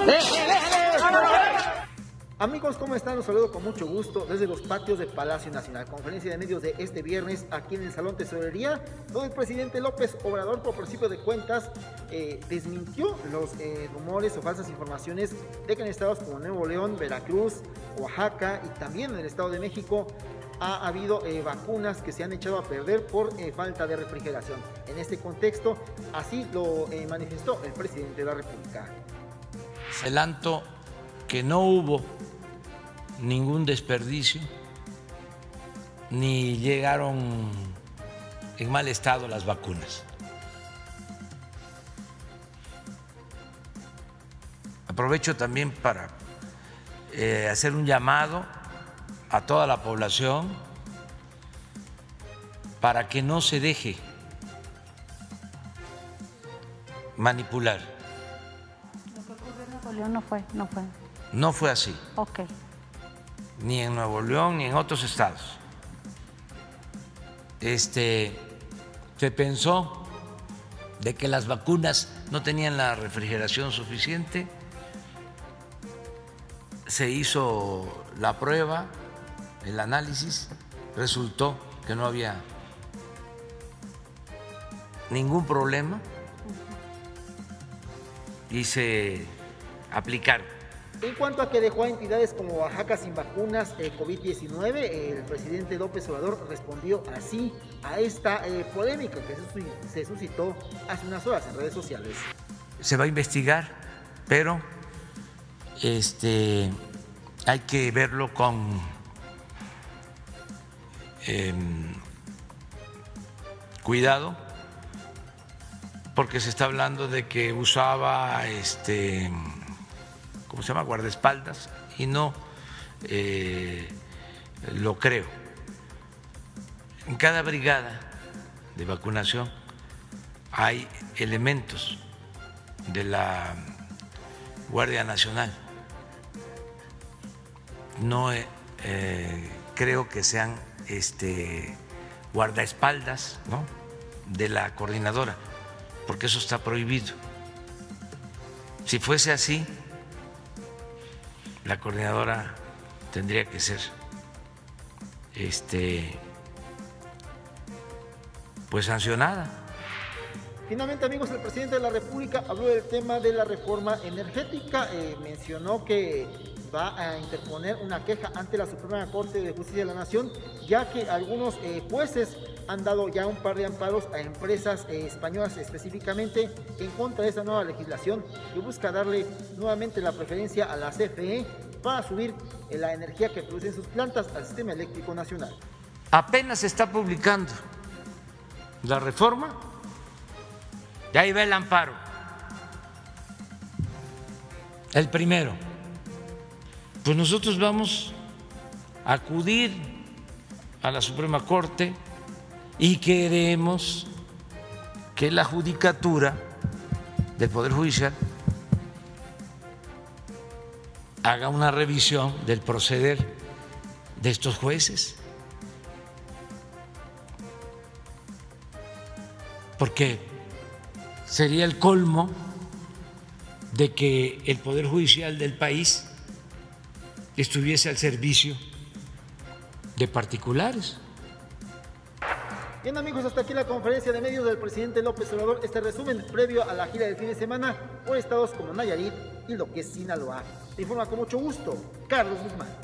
Amigos, ¿cómo están? Los saludo con mucho gusto desde los patios de Palacio Nacional. Conferencia de medios de este viernes aquí en el Salón Tesorería, donde el presidente López Obrador, por principio de cuentas, desmintió los rumores o falsas informaciones de que en estados como Nuevo León, Veracruz, Oaxaca y también en el Estado de México ha habido vacunas que se han echado a perder por falta de refrigeración. En este contexto, así lo manifestó el presidente de la República. Adelanto que no hubo ningún desperdicio, ni llegaron en mal estado las vacunas. Aprovecho también para hacer un llamado a toda la población para que no se deje manipular. Lo que ocurrió en Nuevo León no fue. No fue así. Ok. Ni en Nuevo León ni en otros estados. Se pensó de que las vacunas no tenían la refrigeración suficiente, se hizo la prueba, el análisis, resultó que no había ningún problema y se aplicaron. En cuanto a que dejó a entidades como Oaxaca sin vacunas COVID-19, el presidente López Obrador respondió así a esta polémica que se suscitó hace unas horas en redes sociales. Se va a investigar, pero hay que verlo con cuidado, porque se está hablando de que usaba ¿cómo se llama? Guardaespaldas, y no lo creo. En cada brigada de vacunación hay elementos de la Guardia Nacional. No creo que sean guardaespaldas, ¿no?, de la coordinadora, porque eso está prohibido. Si fuese así, la coordinadora tendría que ser pues sancionada. Finalmente, amigos, el presidente de la República habló del tema de la reforma energética, mencionó que va a interponer una queja ante la Suprema Corte de Justicia de la Nación, ya que algunos jueces han dado ya un par de amparos a empresas españolas específicamente en contra de esta nueva legislación que busca darle nuevamente la preferencia a la CFE para subir la energía que producen sus plantas al sistema eléctrico nacional. Apenas se está publicando la reforma y ahí va el amparo, el primero. Pues nosotros vamos a acudir a la Suprema Corte y queremos que la judicatura del Poder Judicial haga una revisión del proceder de estos jueces, porque sería el colmo de que el Poder Judicial del país estuviese al servicio de particulares. Bien, amigos, hasta aquí la conferencia de medios del presidente López Obrador. Este resumen previo a la gira del fin de semana por estados como Nayarit y lo que es Sinaloa. Te informa con mucho gusto Carlos Guzmán.